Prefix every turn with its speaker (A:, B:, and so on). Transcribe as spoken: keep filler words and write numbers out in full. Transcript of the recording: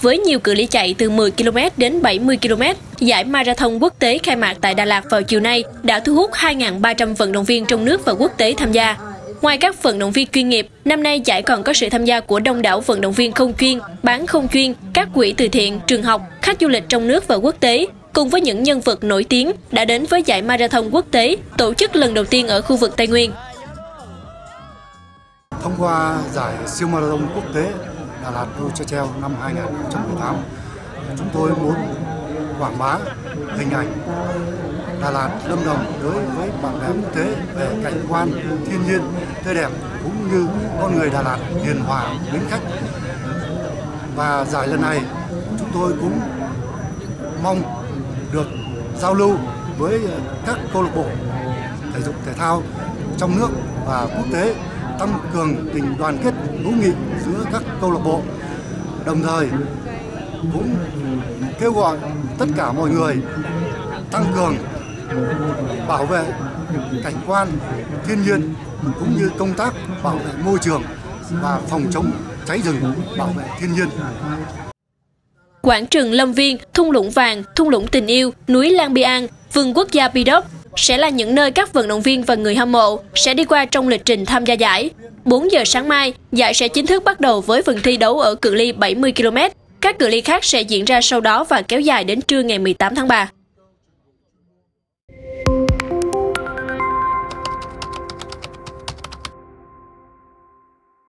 A: Với nhiều cự ly chạy từ mười ki lô mét đến bảy mươi ki lô mét, giải Marathon quốc tế khai mạc tại Đà Lạt vào chiều nay đã thu hút hai nghìn ba trăm vận động viên trong nước và quốc tế tham gia. Ngoài các vận động viên chuyên nghiệp, năm nay giải còn có sự tham gia của đông đảo vận động viên không chuyên, bán không chuyên, các quỹ từ thiện, trường học, khách du lịch trong nước và quốc tế, cùng với những nhân vật nổi tiếng đã đến với giải Marathon quốc tế tổ chức lần đầu tiên ở khu vực Tây Nguyên.
B: Thông qua giải siêu marathon quốc tế Đà Lạt Road Trail năm hai nghìn không trăm mười tám, chúng tôi muốn quảng bá hình ảnh Đà Lạt, Lâm Đồng đối với bạn bè quốc tế về cảnh quan thiên nhiên tươi đẹp cũng như con người Đà Lạt hiền hòa, mến khách. Và giải lần này chúng tôi cũng mong được giao lưu với các câu lạc bộ thể dục thể thao trong nước và quốc tế, tăng cường tình đoàn kết hữu nghị giữa các câu lạc bộ, đồng thời cũng kêu gọi tất cả mọi người tăng cường bảo vệ cảnh quan thiên nhiên cũng như công tác bảo vệ môi trường và phòng chống cháy rừng, bảo vệ thiên nhiên.
A: Quảng trường Lâm Viên, thung lũng vàng, thung lũng tình yêu, núi Lang Biang, vườn quốc gia Pi Đốp sẽ là những nơi các vận động viên và người hâm mộ sẽ đi qua trong lịch trình tham gia giải. bốn giờ sáng mai, giải sẽ chính thức bắt đầu với phần thi đấu ở cự ly bảy mươi ki lô mét. Các cự ly khác sẽ diễn ra sau đó và kéo dài đến trưa ngày mười tám tháng ba.